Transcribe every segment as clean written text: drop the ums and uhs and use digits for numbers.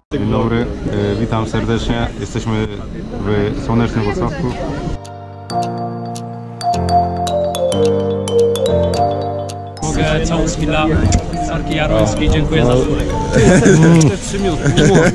Dzień dobry, witam serdecznie. Jesteśmy w słonecznym Włocławku. Mogę całuski dla Sarki Jarońskiej. Dziękuję za żurek. 3 minuty.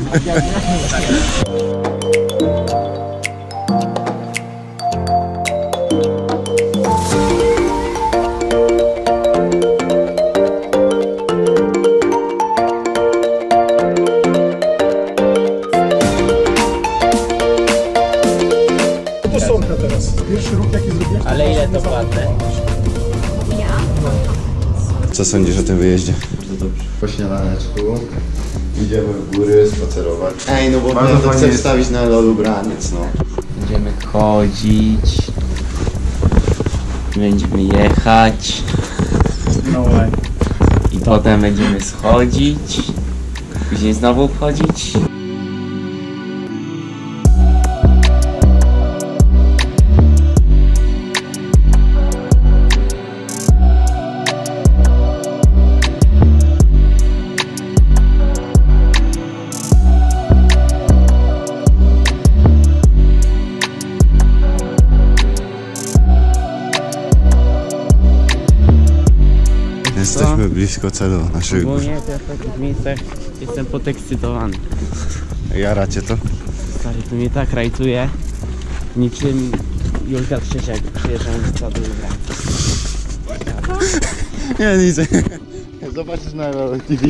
Ale ile to płatne? Co sądzisz o tym wyjeździe? Po śniadaneczku idziemy w góry spacerować. Ej, no bo bardzo chcę wstawić na lolu braniec, no. Będziemy chodzić. Będziemy jechać. No way. I potem będziemy schodzić. Później znowu wchodzić. Jesteśmy blisko celu naszych gór. Ogólnie to w takich miejscach jestem podekscytowany. Jara cię to? Stary, tu mnie tak rajcuje. Niczym Julka Krzysiak przyjeżdżam z przodu i wracam. Nie, nic. Zobaczysz na LOL TV.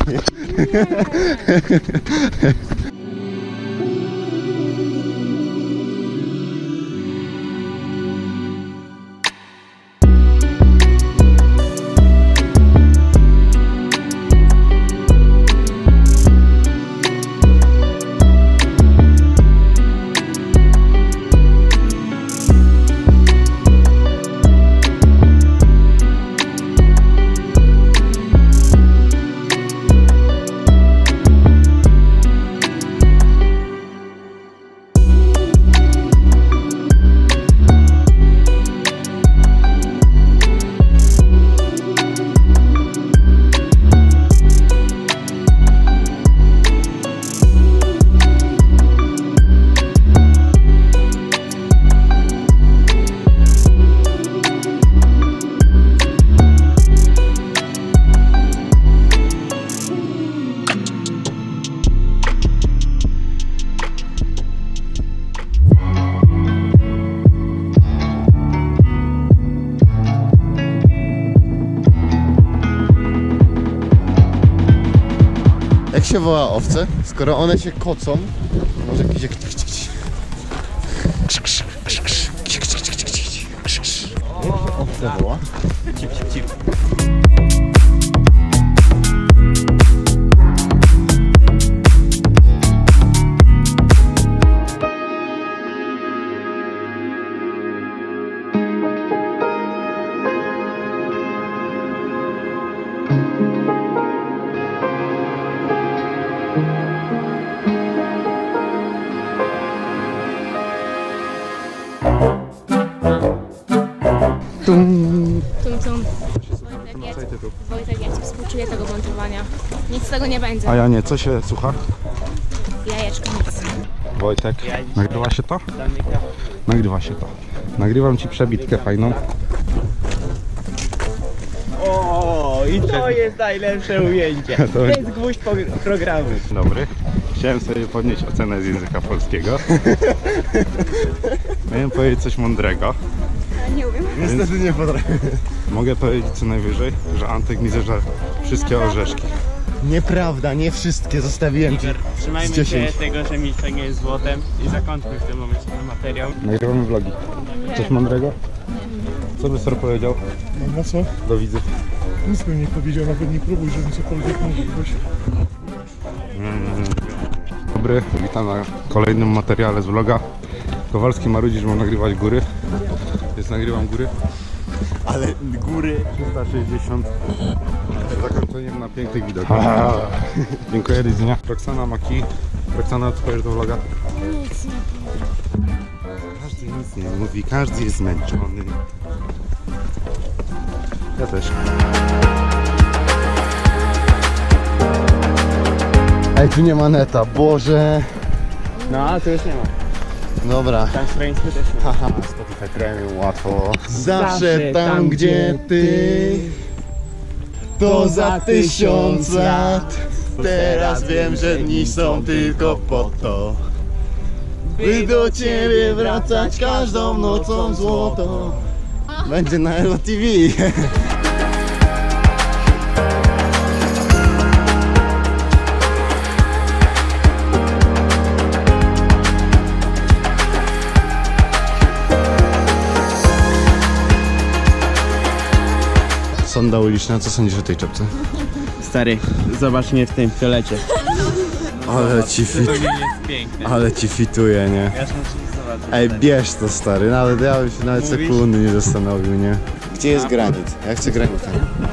Jak się woła owce? Skoro one się kocą, może jakieś... Owce woła? Tum. Wojtek, ja ci współczuję tego montowania. Nic z tego nie będzie. A ja nie, co się słucha? Jajeczko, nic. Wojtek, nagrywa się to? Nagrywa się to. Nagrywam ci przebitkę fajną. O, i to jest najlepsze ujęcie. To jest gwóźdź programu. Dobry. Chciałem sobie podnieść ocenę z języka polskiego. Miałem powiedzieć coś mądrego. Nie umiem. Niestety nie potrafię. Mogę powiedzieć co najwyżej, że Antek mi zeżar wszystkie orzeszki. Nieprawda, nie wszystkie, zostawiłem ci Trzymajmy z 10. się tego, że milczenie jest złotem i zakończmy w tym momencie ten materiał. Nagrywamy vlogi. Coś mądrego? Co by Sor powiedział No co? do widzów? Nic bym nie powiedział, nawet nie próbuj, żebym cokolwiek mówił. Dobry, witam na kolejnym materiale z vloga. Kowalski marudzi, że mam nagrywać góry. Więc nagrywam góry. Ale góry 360 z zakończeniem na pięknych widokach. Dziękuję, do widzenia. Roxana Maki. Roxana, co powiesz do vloga? Nic nie. Każdy nic nie mówi, każdy jest zmęczony. Ja też. Ej, tu nie ma neta, Boże. No, a tu już nie ma. Dobra. Transfereńsku też nie ma. Haha, Spotify Premium, łatwo. Zawsze tam, gdzie ty, to za 1000 lat. Teraz wiem, że dni są tylko po to, by do ciebie wracać każdą nocą złoto. Będzie na Elo TV. Sonda uliczna, co sądzisz o tej czapce? Stary, zobacz mnie w tym fiolecie. Ale ci fit, To nie jest piękne. ale ci fituje, nie? Ja muszę zobaczyć. Ej, bierz to, stary, nawet ja bym się nawet Mówisz? sekundy nie zastanowił, nie? Gdzie jest granit? Ja chcę granita.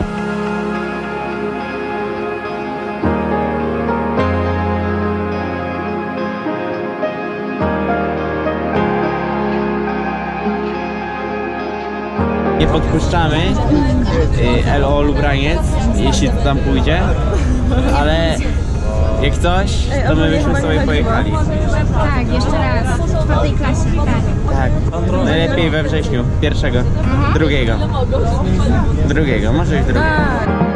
Nie podpuszczamy LO Lubraniec, jeśli to tam pójdzie, ale jak coś, to my byśmy sobie pojechali. Tak, jeszcze raz. W 4. klasie. Tak. Tak, najlepiej we wrześniu, pierwszego, drugiego, może i drugiego.